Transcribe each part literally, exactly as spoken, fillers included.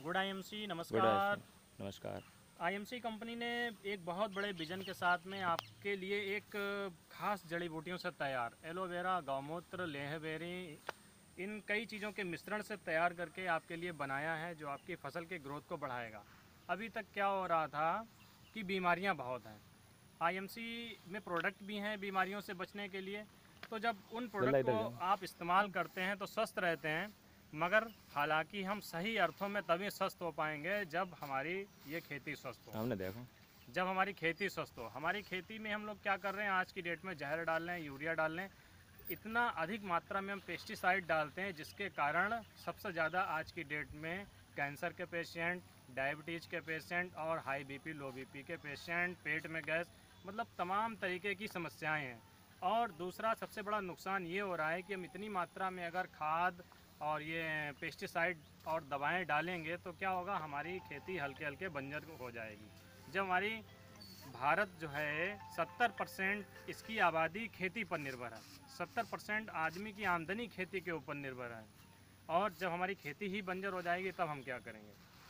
Good IMC नमस्कार। नमस्कार। IMC company ने एक बहुत बड़े विजन के साथ में आपके लिए एक खास जड़ी बूटियों से तैयार एलोवेरा, गौमूत्र, लेहबेरी, इन कई चीज़ों के मिश्रण से तैयार करके आपके लिए बनाया है जो आपकी फसल के ग्रोथ को बढ़ाएगा। अभी तक क्या हो रहा था कि बीमारियां बहुत हैं, आईएमसी में प्रोडक्ट भी हैं बीमारियों से बचने के लिए, तो जब उन प्रोडक्ट को आप इस्तेमाल करते हैं तो स्वस्थ रहते हैं। मगर हालांकि हम सही अर्थों में तभी स्वस्थ हो पाएंगे जब हमारी ये खेती स्वस्थ हो। हमने देखो जब हमारी खेती स्वस्थ हो। हमारी खेती में हम लोग क्या कर रहे हैं, आज की डेट में जहर डाल रहे हैं, यूरिया डाल रहे हैं, इतना अधिक मात्रा में हम पेस्टिसाइड डालते हैं जिसके कारण सबसे ज़्यादा आज की डेट में कैंसर के पेशेंट, डायबिटीज़ के पेशेंट और हाई बीपी, लो बीपी के पेशेंट, पेट में गैस, मतलब तमाम तरीके की समस्याएं हैं। और दूसरा सबसे बड़ा नुकसान ये हो रहा है कि हम इतनी मात्रा में अगर खाद और ये पेस्टिसाइड और दवाएं डालेंगे तो क्या होगा, हमारी खेती हल्के हल्के बंजर हो जाएगी। जब हमारी भारत जो है सत्तर परसेंट इसकी आबादी खेती पर निर्भर है, सत्तर परसेंट आदमी की आमदनी खेती के ऊपर निर्भर है, और जब हमारी खेती ही बंजर हो जाएगी तब हम क्या करेंगे।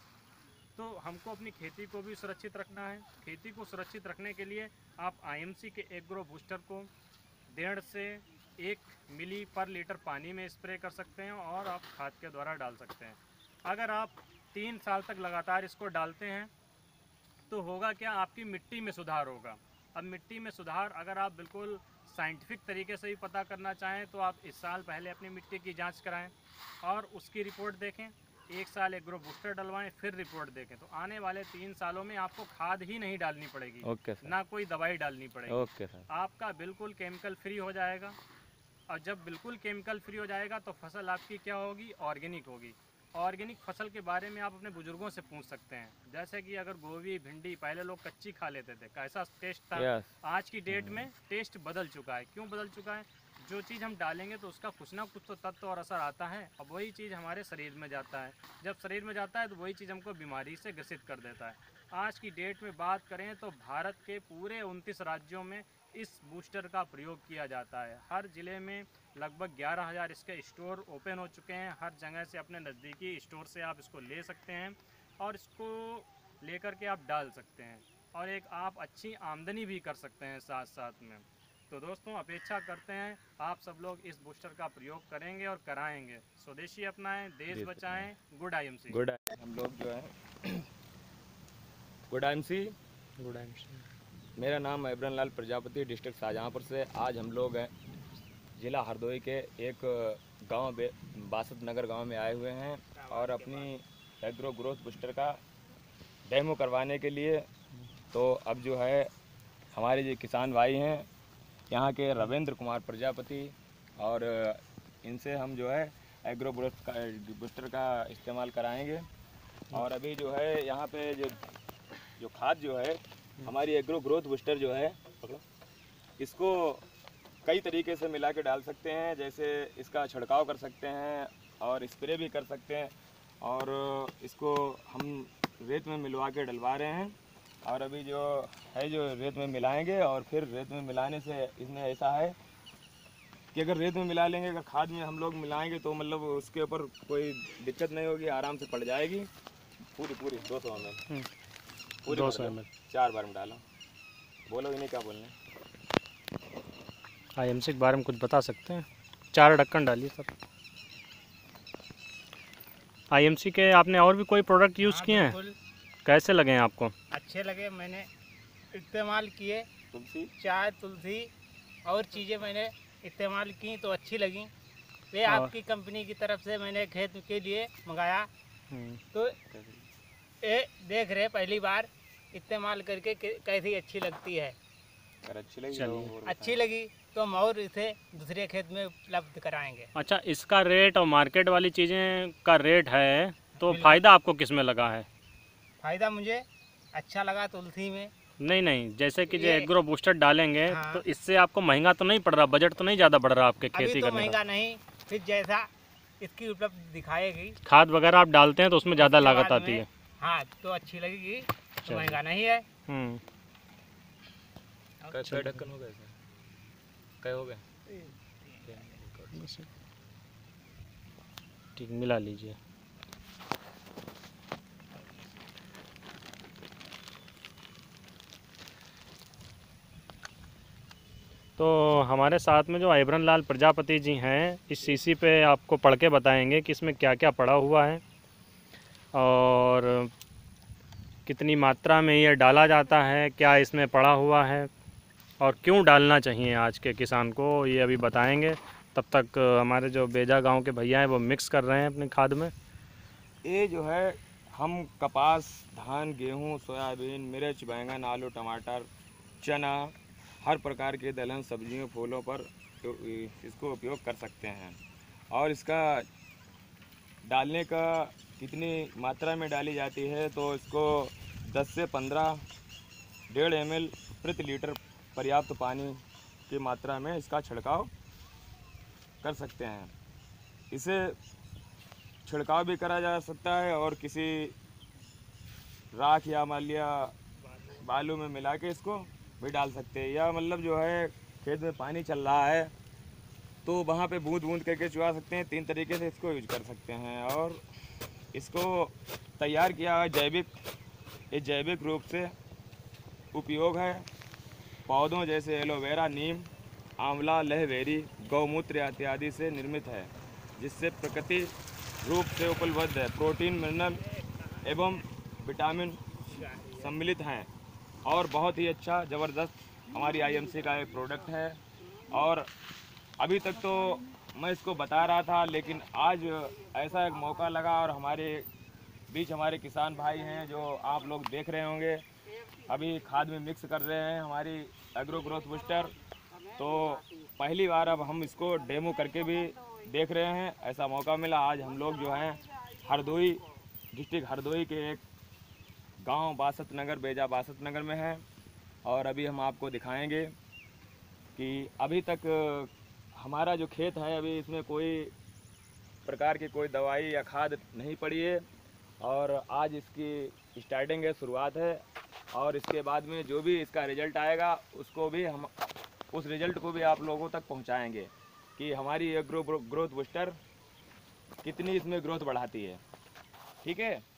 तो हमको अपनी खेती को भी सुरक्षित रखना है। खेती को सुरक्षित रखने के लिए आप आईएमसी के एग्रो बूस्टर को डेढ़ से एक मिली पर लीटर पानी में स्प्रे कर सकते हैं और आप खाद के द्वारा डाल सकते हैं। अगर आप तीन साल तक लगातार इसको डालते हैं तो होगा क्या, आपकी मिट्टी में सुधार होगा। अब मिट्टी में सुधार अगर आप बिल्कुल साइंटिफिक तरीके से भी पता करना चाहें तो आप इस साल पहले अपनी मिट्टी की जांच कराएं और उसकी रिपोर्ट देखें। एक साल एग्रो बूस्टर डलवाएं, फिर रिपोर्ट देखें, तो आने वाले तीन सालों में आपको खाद ही नहीं डालनी पड़ेगी। Okay sir. ना कोई दवाई डालनी पड़ेगी। Okay sir. आपका बिल्कुल केमिकल फ्री हो जाएगा, और जब बिल्कुल केमिकल फ्री हो जाएगा तो फसल आपकी क्या होगी, ऑर्गेनिक होगी। ऑर्गेनिक फसल के बारे में आप अपने बुजुर्गों से पूछ सकते हैं, जैसे कि अगर गोभी, भिंडी पहले लोग कच्ची खा लेते थे, कैसा टेस्ट था। yes. आज की डेट में टेस्ट बदल चुका है। क्यों बदल चुका है? जो चीज़ हम डालेंगे तो उसका कुछ ना कुछ तो तत्व और असर आता है, अब वही चीज़ हमारे शरीर में जाता है। जब शरीर में जाता है तो वही चीज़ हमको बीमारी से ग्रसित कर देता है। आज की डेट में बात करें तो भारत के पूरे उनतीस राज्यों में इस बूस्टर का प्रयोग किया जाता है। हर ज़िले में लगभग ग्यारह हज़ार इसके स्टोर ओपन हो चुके हैं। हर जगह से अपने नज़दीकी स्टोर से आप इसको ले सकते हैं और इसको लेकर के आप डाल सकते हैं और एक आप अच्छी आमदनी भी कर सकते हैं साथ साथ में। तो दोस्तों, अपेक्षा करते हैं आप सब लोग इस बूस्टर का प्रयोग करेंगे और कराएंगे। स्वदेशी अपनाएं, देश बचाएं। Good IMC. गुड हम लोग जो है गुड आईएमसी गुड आईएमसी। मेरा नाम एब्रन लाल प्रजापति, डिस्ट्रिक्ट शाहजहाँपुर से। आज हम लोग ज़िला हरदोई के एक गांव बासत नगर गांव में आए हुए हैं और अपनी एग्रो ग्रोथ बूस्टर का डेमो करवाने के लिए। तो अब जो है हमारे जो किसान भाई हैं यहाँ के रविंद्र कुमार प्रजापति, और इनसे हम जो है एग्रो ग्रोथ का बूस्टर का इस्तेमाल कराएंगे। और अभी जो है यहाँ पे जो जो खाद जो है हमारी एग्रो ग्रोथ बूस्टर जो है, इसको कई तरीके से मिला के डाल सकते हैं। जैसे इसका छिड़काव कर सकते हैं और स्प्रे भी कर सकते हैं, और इसको हम रेत में मिलवा के डलवा रहे हैं। और अभी जो है जो रेत में मिलाएंगे, और फिर रेत में मिलाने से इसमें ऐसा है कि अगर रेत में मिला लेंगे, अगर खाद में हम लोग मिलाएंगे तो मतलब उसके ऊपर कोई दिक्कत नहीं होगी, आराम से पड़ जाएगी। पूरी पूरी दो सौ एम एल पूरी दो सौ एम एल चार बार में डालो। बोलो इन्हें क्या बोलना है। आईएमसी के बारे में कुछ बता सकते हैं? चार ढक्कन डालिए सर। आईएमसी के आपने और भी कोई प्रोडक्ट यूज़ किए हैं? कैसे लगे हैं आपको? अच्छे लगे, मैंने इस्तेमाल किए। तुलसी, चाय, तुलसी और चीज़ें मैंने इस्तेमाल की तो अच्छी लगी। वे आपकी कंपनी की तरफ से मैंने खेत के लिए मंगाया, तो ये देख रहे पहली बार इस्तेमाल करके कैसी अच्छी लगती है। अगर अच्छी लगी तो अच्छी लगी तो हम और इसे दूसरे खेत में उपलब्ध कराएंगे। अच्छा, इसका रेट और मार्केट वाली चीज़ें का रेट है तो फ़ायदा आपको किस में लगा है? फ़ायदा मुझे अच्छा लगा तुलसी में। नहीं नहीं, जैसे कि जो एग्रो बूस्टर डालेंगे हाँ। तो इससे आपको महंगा तो नहीं पड़ रहा, बजट तो नहीं ज़्यादा बढ़ रहा आपके खेती अभी तो करने महंगा नहीं, फिर जैसा इसकी उपलब्ध दिखाएगी। खाद वगैरह आप डालते हैं तो उसमें ज़्यादा लागत आती है। हाँ, तो अच्छी लगेगी, तो महंगा नहीं है। हम्म कई ढक्कन हो गए सर? कई हो गए? ठीक, मिला लीजिए। तो हमारे साथ में जो आइब्रन लाल प्रजापति जी हैं, इस सीसी पे आपको पढ़ के बताएंगे कि इसमें क्या क्या पड़ा हुआ है और कितनी मात्रा में ये डाला जाता है, क्या इसमें पड़ा हुआ है और क्यों डालना चाहिए आज के किसान को, ये अभी बताएंगे। तब तक हमारे जो बेजा गांव के भैया हैं वो मिक्स कर रहे हैं अपनी खाद में। ये जो है हम कपास, धान, गेहूँ, सोयाबीन, मिर्च, बैंगन, आलू, टमाटर, चना, हर प्रकार के दलहन सब्जियों फूलों पर इसको उपयोग कर सकते हैं। और इसका डालने का कितनी मात्रा में डाली जाती है तो इसको दस से पंद्रह डेढ़ एम एल प्रति लीटर पर्याप्त पानी की मात्रा में इसका छिड़काव कर सकते हैं। इसे छिड़काव भी करा जा सकता है और किसी राख या मान लिया बालू में मिला के इसको भी डाल सकते हैं, या मतलब जो है खेत में पानी चल रहा है तो वहाँ पे बूंद बूंद करके चुआ सकते हैं। तीन तरीके से इसको यूज कर सकते हैं। और इसको तैयार किया है जैविक, ये जैविक रूप से उपयोग है। पौधों जैसे एलोवेरा, नीम, आंवला, लहवेरी, गौमूत्र इत्यादि से निर्मित है, जिससे प्रकृति रूप से उपलब्ध है प्रोटीन, मिनरल एवं विटामिन सम्मिलित हैं और बहुत ही अच्छा ज़बरदस्त हमारी आईएमसी का एक प्रोडक्ट है। और अभी तक तो मैं इसको बता रहा था, लेकिन आज ऐसा एक मौका लगा और हमारे बीच हमारे किसान भाई हैं जो आप लोग देख रहे होंगे, अभी खाद में मिक्स कर रहे हैं हमारी एग्रो ग्रोथ बूस्टर। तो पहली बार अब हम इसको डेमो करके भी देख रहे हैं, ऐसा मौका मिला। आज हम लोग जो हैं हरदोई डिस्ट्रिक्ट हरदोई के एक गांव बासत नगर, बेजा बासत नगर में है। और अभी हम आपको दिखाएंगे कि अभी तक हमारा जो खेत है अभी इसमें कोई प्रकार की कोई दवाई या खाद नहीं पड़ी है और आज इसकी स्टार्टिंग है, शुरुआत है। और इसके बाद में जो भी इसका रिज़ल्ट आएगा उसको भी हम उस रिज़ल्ट को भी आप लोगों तक पहुंचाएंगे कि हमारी एग्रो ग्रोथ बूस्टर कितनी इसमें ग्रोथ बढ़ाती है। ठीक है।